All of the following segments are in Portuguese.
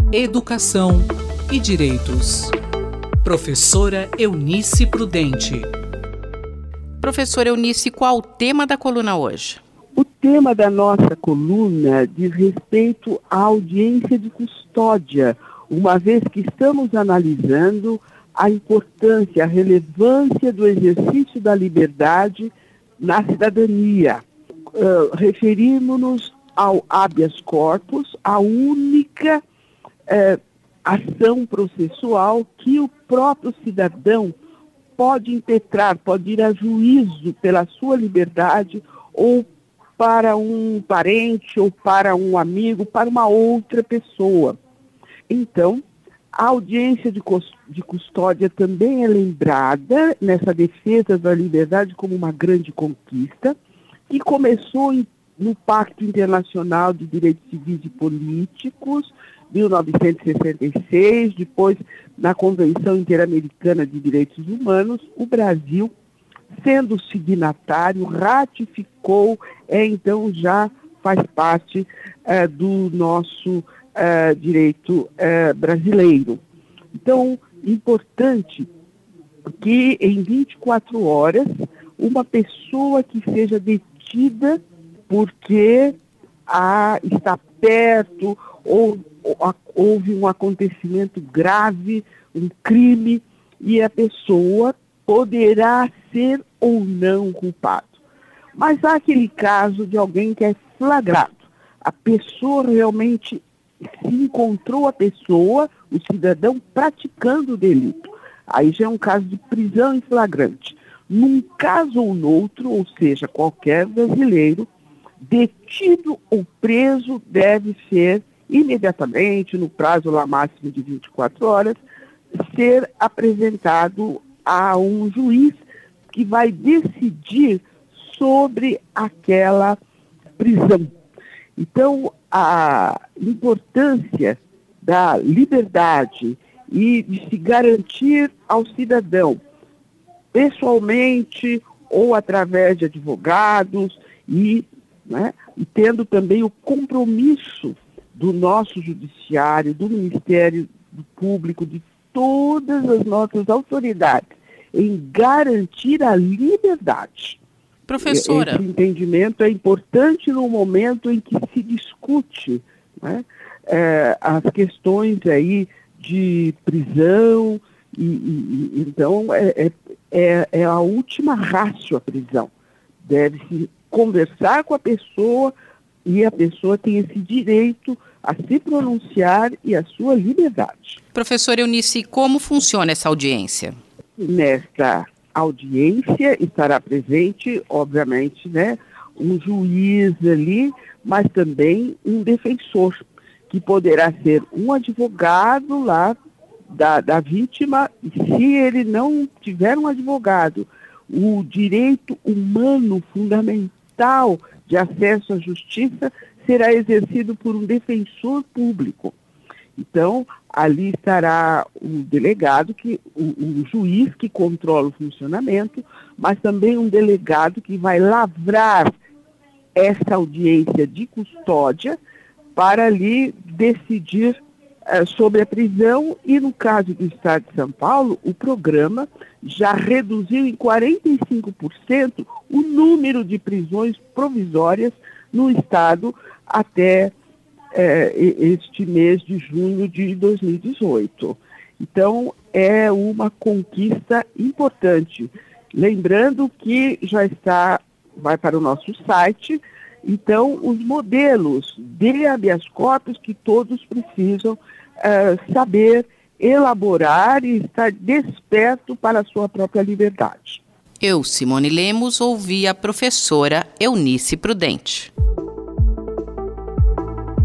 Educação e Direitos. Professora Eunice Prudente. Professora Eunice, qual o tema da coluna hoje? O tema da nossa coluna diz respeito à audiência de custódia, uma vez que estamos analisando a importância, a relevância do exercício da liberdade na cidadania. Referimos-nos ao habeas corpus, a única ação processual que o próprio cidadão pode impetrar, pode ir a juízo pela sua liberdade ou para um parente ou para um amigo, para uma outra pessoa. Então, a audiência de custódia também é lembrada nessa defesa da liberdade como uma grande conquista, que começou no Pacto Internacional de Direitos Civis e Políticos, 1966, depois na Convenção Interamericana de Direitos Humanos, o Brasil, sendo signatário, ratificou, então já faz parte do nosso direito brasileiro. Então, importante que em 24 horas, uma pessoa que seja detida porque está perto ou houve um acontecimento grave, um crime, e a pessoa poderá ser ou não culpado. Mas há aquele caso de alguém que é flagrado. A pessoa realmente se encontrou a pessoa, o cidadão, praticando o delito. Aí já é um caso de prisão em flagrante. Num caso ou noutro, ou seja, qualquer brasileiro, detido ou preso deve ser imediatamente, no prazo lá máximo de 24 horas, ser apresentado a um juiz que vai decidir sobre aquela prisão. Então, a importância da liberdade e de se garantir ao cidadão, pessoalmente ou através de advogados, e tendo também o compromisso do nosso judiciário, do Ministério Público, de todas as nossas autoridades, em garantir a liberdade. Professora. Esse entendimento é importante no momento em que se discute as questões aí de prisão, então é a última ratio a prisão. Deve-se conversar com a pessoa e a pessoa tem esse direito a se pronunciar e a sua liberdade. Professora Eunice, como funciona essa audiência? Nesta audiência estará presente, obviamente, um juiz ali, mas também um defensor, que poderá ser um advogado lá da vítima, e se ele não tiver um advogado, o direito humano fundamental de acesso à justiça será exercido por um defensor público. Então, ali estará o delegado, o juiz que controla o funcionamento, mas também um delegado que vai lavrar essa audiência de custódia para ali decidir sobre a prisão, e no caso do Estado de São Paulo, o programa já reduziu em 45% o número de prisões provisórias no Estado até este mês de junho de 2018. Então, é uma conquista importante. Lembrando que vai para o nosso site, então, os modelos de habeas corpus que todos precisam saber elaborar e estar desperto para a sua própria liberdade. Eu, Simone Lemos, ouvi a professora Eunice Prudente.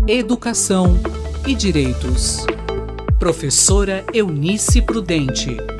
Educação e Direitos. Professora Eunice Prudente.